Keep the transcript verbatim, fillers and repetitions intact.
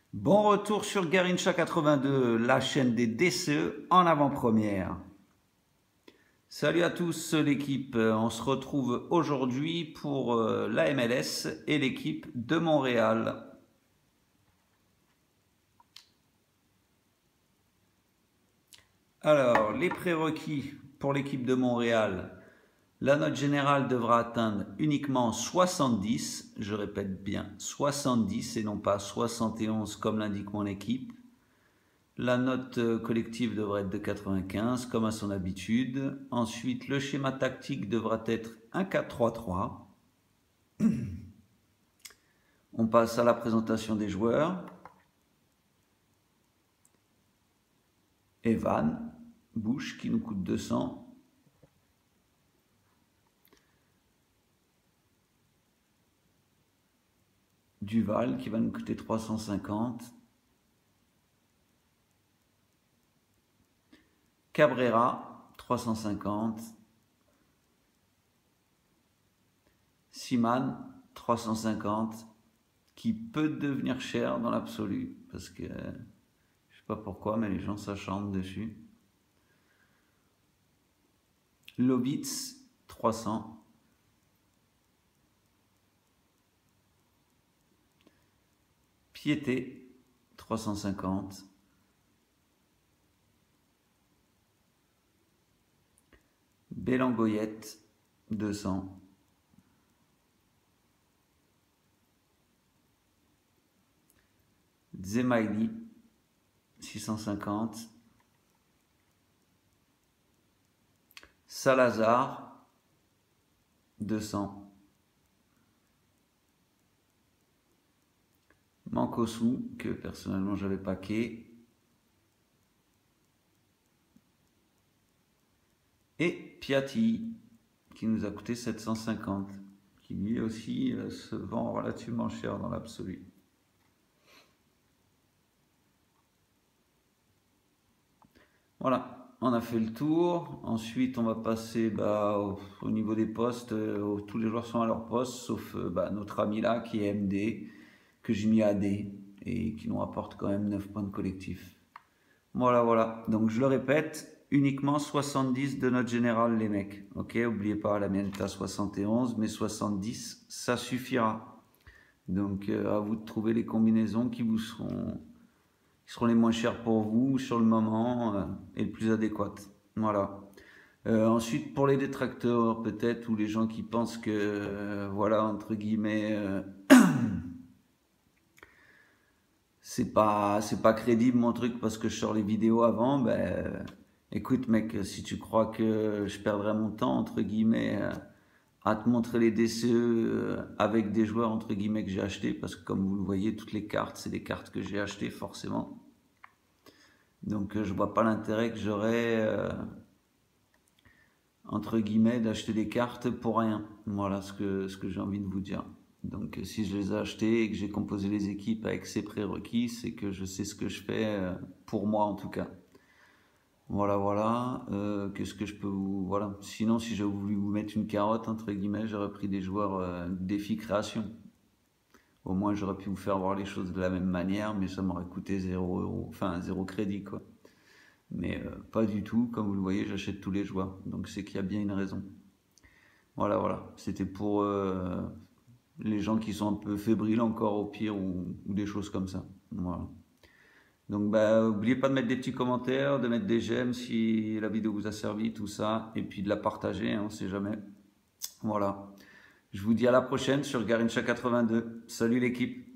Bon retour sur Garincha quatre-vingt-deux, la chaîne des D C E en avant-première. Salut à tous l'équipe, on se retrouve aujourd'hui pour la M L S et l'équipe de Montréal. Alors, les prérequis pour l'équipe de Montréal. La note générale devra atteindre uniquement soixante-dix, je répète bien soixante-dix et non pas soixante et onze comme l'indique mon équipe. La note collective devrait être de quatre-vingt-quinze comme à son habitude. Ensuite, le schéma tactique devra être un quatre trois trois. On passe à la présentation des joueurs. Evan, Bush qui nous coûte deux cents. Duval qui va nous coûter trois cent cinquante. Cabrera, trois cent cinquante. Siman, trois cent cinquante. Qui peut devenir cher dans l'absolu. Parce que je ne sais pas pourquoi, mais les gens s'acharnent dessus. Lovitz, trois cents. Piété, trois cent cinquante. Bélangoyette, deux cents. Zemaili, six cent cinquante. Salazar, deux cents. Mankosu, que personnellement j'avais paqué. Et Piatti, qui nous a coûté sept cent cinquante, qui lui aussi euh, se vend relativement cher dans l'absolu. Voilà, on a fait le tour. Ensuite, on va passer bah, au, au niveau des postes. Euh, tous les joueurs sont à leur poste, sauf euh, bah, notre ami là qui est M D, que j'ai mis à D et qui nous rapporte quand même neuf points de collectif. Voilà, voilà. Donc, je le répète, uniquement soixante-dix de notre général, les mecs. Ok, n'oubliez pas, la mienne est à soixante et onze, mais soixante-dix, ça suffira. Donc, euh, à vous de trouver les combinaisons qui vous seront... qui seront les moins chers pour vous sur le moment euh, et le plus adéquat. Voilà. Euh, ensuite, pour les détracteurs, peut-être, ou les gens qui pensent que, euh, voilà, entre guillemets, euh, c'est pas, c'est pas crédible mon truc parce que je sors les vidéos avant, ben, euh, écoute, mec, si tu crois que je perdrais mon temps, entre guillemets, euh, à te montrer les D C E euh, avec des joueurs, entre guillemets, que j'ai achetés, parce que comme vous le voyez, toutes les cartes, c'est des cartes que j'ai achetées, forcément. Donc euh, je vois pas l'intérêt que j'aurais, euh, entre guillemets, d'acheter des cartes pour rien. Voilà ce que, ce que j'ai envie de vous dire. Donc euh, si je les ai achetées et que j'ai composé les équipes avec ces prérequis, c'est que je sais ce que je fais, euh, pour moi en tout cas. Voilà, voilà. Euh, Qu'est-ce que je peux vous... Voilà. Sinon, si j'avais voulu vous mettre une carotte, entre guillemets, j'aurais pris des joueurs euh, défi création. Au moins, j'aurais pu vous faire voir les choses de la même manière, mais ça m'aurait coûté zéro euro, enfin zéro crédit, quoi. Mais euh, pas du tout, comme vous le voyez, j'achète tous les joueurs, donc c'est qu'il y a bien une raison. Voilà, voilà, c'était pour euh, les gens qui sont un peu fébriles encore au pire ou, ou des choses comme ça. Voilà. Donc bah, n'oubliez pas de mettre des petits commentaires, de mettre des j'aime si la vidéo vous a servi, tout ça, et puis de la partager, hein, on ne sait jamais. Voilà. Je vous dis à la prochaine sur Garincha quatre-vingt-deux. Salut l'équipe.